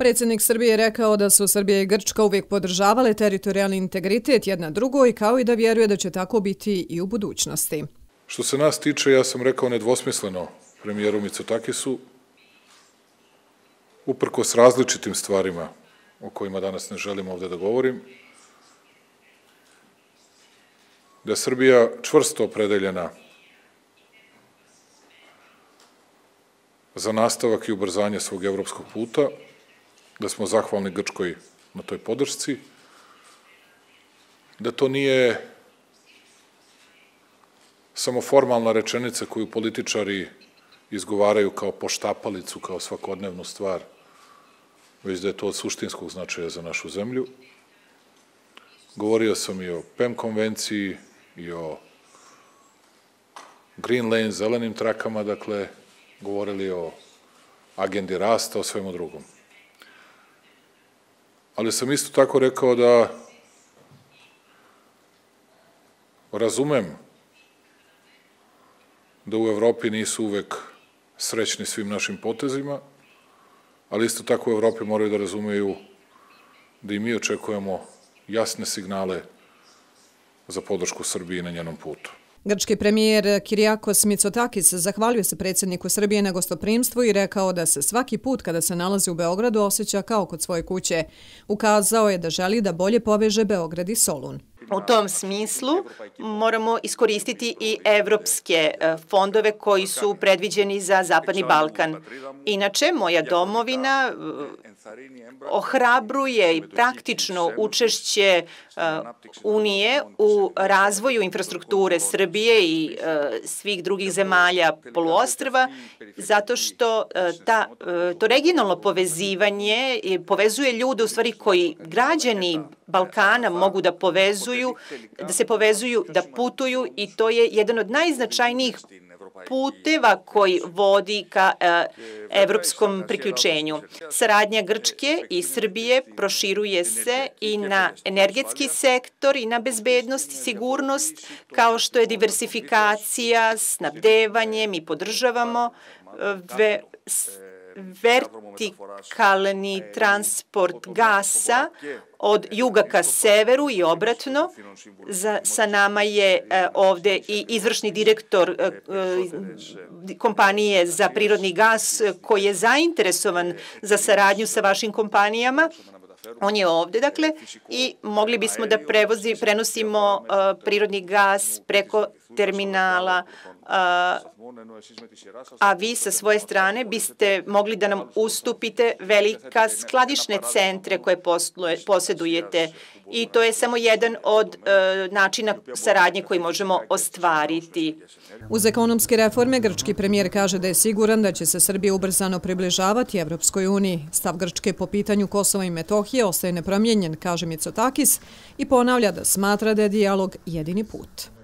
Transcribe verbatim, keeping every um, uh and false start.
Predsjednik Srbije je rekao da su Srbija i Grčka uvijek podržavale teritorijalni integritet jedna drugoj, kao i da vjeruje da će tako biti i u budućnosti. Što se nas tiče, ja sam rekao nedvosmisleno premijeru Mitsotakisu, uprkos različitim stvarima o kojima danas ne želim ovde da govorim, da je Srbija čvrsto opredeljena za nastavak i ubrzanje svog evropskog puta, da smo zahvalni Grčkoj na toj podršci, da to nije samo formalna rečenica koju političari izgovaraju kao poštapalicu, kao svakodnevnu stvar, već da je to od suštinskog značaja za našu zemlju. Govorio sam i o P E M konvenciji, i o Green Lane, zelenim trakama, dakle, govorili o agendi rasta, o svemu drugom. Ali sam isto tako rekao da razumem da u Evropi nisu uvek srećni svim našim potezima, ali isto tako u Evropi moraju da razumeju da i mi očekujemo jasne signale za podršku Srbiji na njenom putu. Grčki premijer Kyriakos Mitsotakis zahvalio se predsjedniku Srbije na gostoprimstvu i rekao da se svaki put kada se nalazi u Beogradu osjeća kao kod svoje kuće. Ukazao je da želi da bolje poveže Beograd i Solun. U tom smislu moramo iskoristiti i evropske fondove koji su predviđeni za Zapadni Balkan. Inače, moja domovina ohrabruje i praktično učešće Unije u razvoju infrastrukture Srbije i svih drugih zemalja poluostrva, zato što ta, to regionalno povezivanje povezuje ljude u stvari koji građani Balkana mogu da povezuju, da se povezuju, da putuju i to je jedan od najznačajnijih puteva koji vodi ka evropskom priključenju. Saradnja Grčke i Srbije proširuje se i na energetski sektor i na bezbednost i sigurnost, kao što je diversifikacija, snabdevanje, mi podržavamo ve, vertikalni transport gasa od juga ka severu i obratno. Za, sa nama je e, ovde i izvršni direktor e, e, kompanije za prirodni gas koji je zainteresovan za saradnju sa vašim kompanijama. On je ovde, dakle, i mogli bismo da prevozi, prenosimo uh, prirodni gas preko terminala, uh, a vi sa svoje strane biste mogli da nam ustupite velika skladišne centre koje posjedujete i to je samo jedan od uh, načina saradnje koji možemo ostvariti. Uz ekonomske reforme, grčki premijer kaže da je siguran da će se Srbija ubrzano približavati Evropskoj uniji. Stav Grčke po pitanju Kosova i Metohije ostaje nepromijenjen, kaže Mitsotakis, i ponavlja da smatra da je dijalog jedini put.